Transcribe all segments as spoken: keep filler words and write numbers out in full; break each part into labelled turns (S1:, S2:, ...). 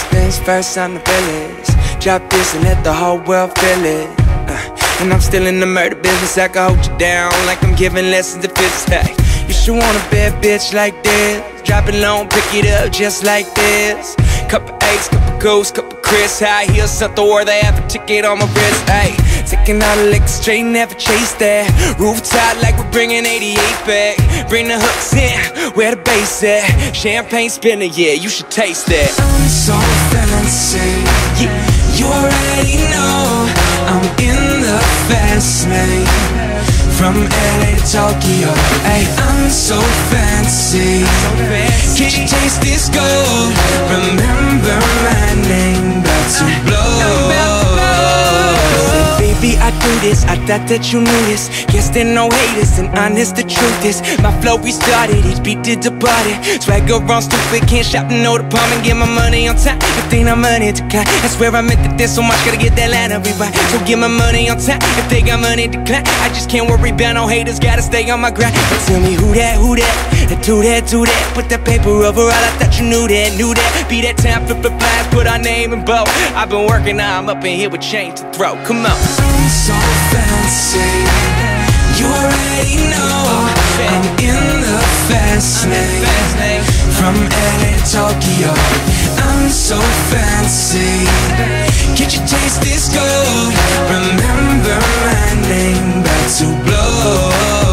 S1: Spins first on the village. Drop this and let the whole world feel it. uh, And I'm still in the murder business. I can hold you down like I'm giving lessons to physics. Hey, you should want a bad bitch like this. Drop it low, pick it up just like this. Couple A's, couple goals, couple Chris. High heels, something where they have a ticket on my wrist. Hey, taking all the liquor straight, never chase that. Rooftop like we're bringing eighty-eight back. Bring the hooks in, where the bass at. Champagne spinning, yeah, you should taste that. I'm so fancy, yeah, you already know I'm in the fast lane. From L A to Tokyo, ay, I'm so fancy. Can you taste this gold? Remember my name, about to blow. Say, baby, I do this, I thought that you knew this. Guess there no haters, and honest the truth is my flow restarted, each beat did departed. Swagger on stupid, can't shop in no department. Get my money on time, if they not money decline. I swear I meant that there's so much, gotta get that line up right. So get my money on time, if they got money decline. I just can't worry about no haters, gotta stay on my grind. But tell me who that, who that, and do that, do that. Put that paper over all, I thought you knew that, knew that. Be that time, flip the flies, put our name in bold. I've been working, now I'm up in here with change to throw, come on. I'm so fancy, you already know I'm in the fast lane. From L A to Tokyo, I'm so fancy. Can't you taste this gold? Remember my name, about to blow.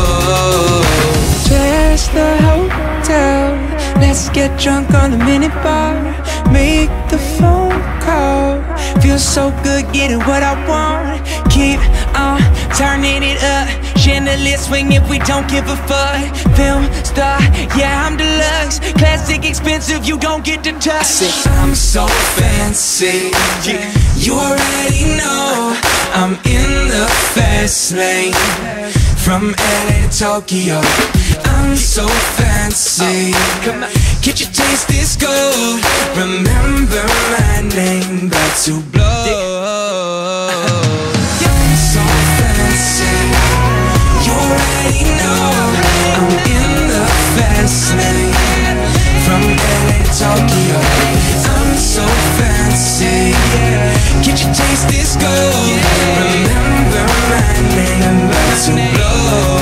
S1: Just the hotel, let's get drunk on the minibar. Make the phone call, feels so good getting what I want. Keep on turning it up, chandelier swing if we don't give a fuck. Film star, yeah, I'm deluxe. Classic expensive, you don't get to touch. I'm so fancy, yeah, you already know I'm in the fast lane. From L A to Tokyo, I'm so fancy. Can't you taste this gold? Remember my name, about to blow. I'm so fancy, you already know I'm in the fast lane. From L A to Tokyo, I'm so fancy. Can't you taste this gold? Remember my name, about to blow.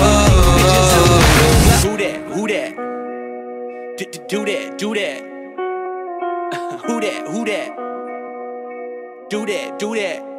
S1: Who that? Who that? Do, do that, do that. Who that, who that? Do that, do that.